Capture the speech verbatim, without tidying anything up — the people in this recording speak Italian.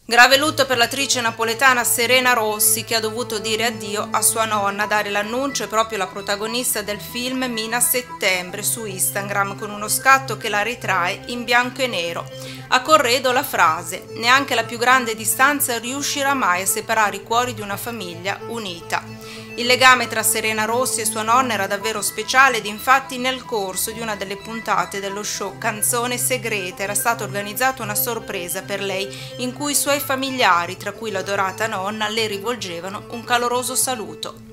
Grave lutto per l'attrice napoletana Serena Rossi, che ha dovuto dire addio a sua nonna. A dare l'annuncio è proprio la protagonista del film Mina Settembre su Instagram, con uno scatto che la ritrae in bianco e nero. A corredo la frase: neanche la più grande distanza riuscirà mai a separare i cuori di una famiglia unita. Il legame tra Serena Rossi e sua nonna era davvero speciale ed infatti nel corso di una delle puntate dello show Canzone Segreta era stata organizzata una sorpresa per lei in cui i suoi familiari, tra cui l'adorata nonna, le rivolgevano un caloroso saluto.